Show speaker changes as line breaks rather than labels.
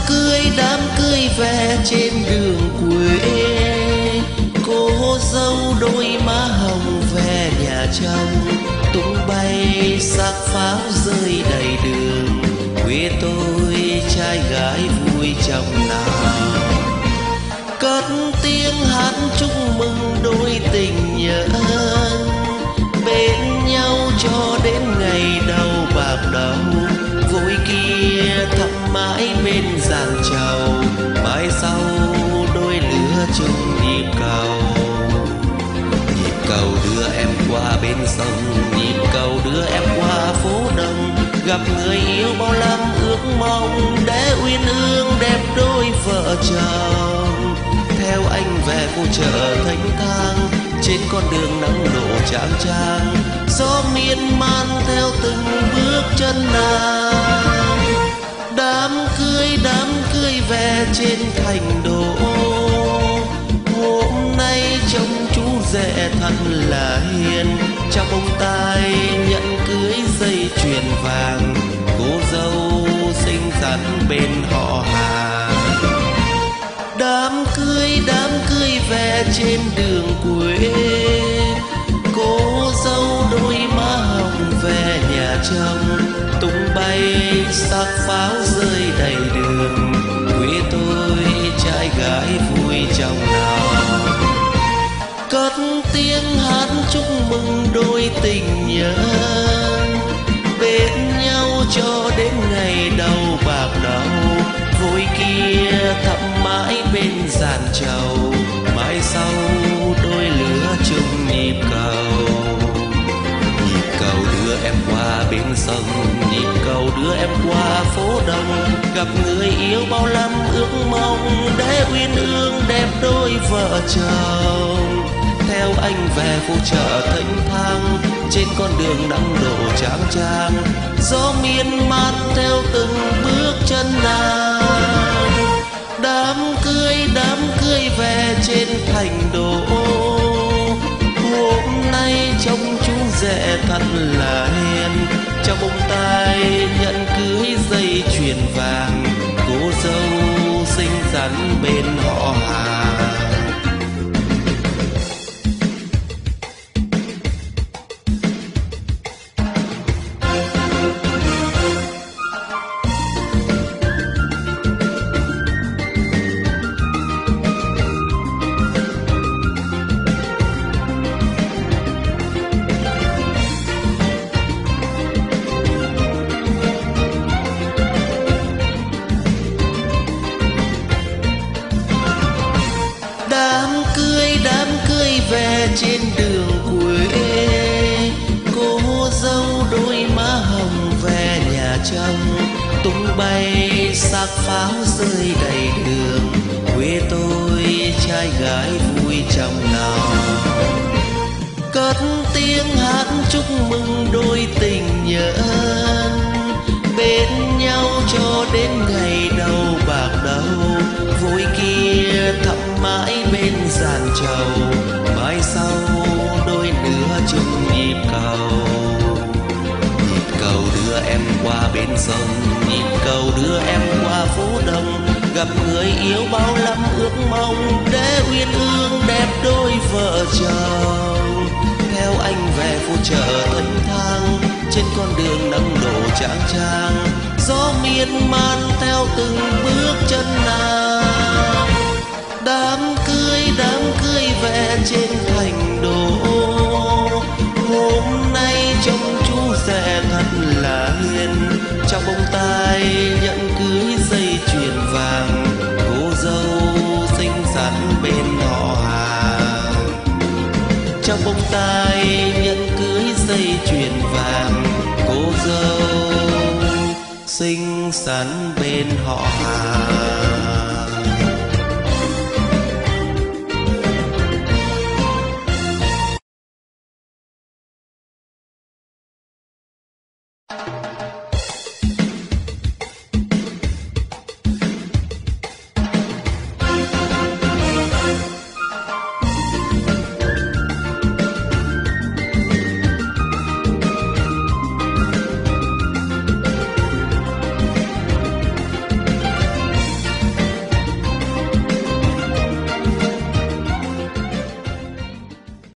đám cưới về trên đường quê, cô dâu đôi má hồng về nhà chồng, tung bay xác pháo rơi đầy đường. Quê tôi trai gái vui trong nào, cất tiếng hát chúc mừng đôi tình nhân, bên nhau cho đến ngày đầu bạc đầu. Vui kia thắm mãi bên giàn trầu, mai sau đôi lứa chung nhịp cầu. Nhịp cầu đưa em qua bên sông, nhịp cầu đưa em qua phố đông, gặp người yêu bao năm ước mong để uyên ương đẹp đôi vợ chồng. Theo anh về phố chợ Thanh Thang, trên con đường nắng đổ chang chang, gió miên man theo từng bước chân nàng. Đám cưới về trên thành đô, hôm nay trông chú rể thật là hiền, trong bông tai nhẫn cưới dây chuyền vàng, cô dâu xinh xắn bên họ hàng. Đám cưới về trên đường quê, cô dâu đôi má hồng về nhà chồng, tung bay xác pháo rơi đầy đường. Quê tôi trai gái vui trong nào, cất tiếng hát chúc mừng đôi tình nhân, bên nhau cho đến ngày đầu bạc đầu. Vui kia thắm mãi bên giàn trầu, mai sau đôi lứa chung nhịp cầu. Nhịp cầu đưa em qua bên sông, nhịp cầu đưa em qua phố đông, gặp người yêu bao năm ước mong để uyên ương đẹp đôi vợ chồng. Theo anh về phố chợ Thanh Thang, trên con đường nắng đổ chang chang, gió miên man theo từng bước chân nàng. Đám cưới về trên thành đô, hôm nay trông chú rể thật là hiền, trong bông tai nhẫn cưới dây chuyền vàng, cô dâu xinh xắn bên họ hàng. Đám cưới về trên đường quê, cô dâu đôi má hồng về nhà chồng, tung bay xác pháo rơi đầy đường. Quê tôi trai gái vui trong nào, cất tiếng hát chúc mừng đôi tình nhân, bên nhau cho đến ngày đầu bạc đầu. Vui kia thắm mãi bên giàn trầu, mai sau đôi lứa chung nhịp cầu. Nhịp cầu đưa em qua bên sông, nhịp cầu đưa em qua phố đông, gặp người yêu bao năm ước mong để uyên ương đẹp đôi vợ chồng. Theo anh về phố chợ Thanh Thang, trên con đường nắng đổ chang chang, gió miên man theo từng bước chân nàng. Đám cưới về trên thành đô, hôm nay trông chú rể thật là hiền, trong bông tai nhẫn cưới dây chuyền vàng, cô dâu xinh xắn bên họ hàng. Trong bông tai nhẫn cưới dây chuyền vàng, cô dâu xinh xắn bên họ hàng.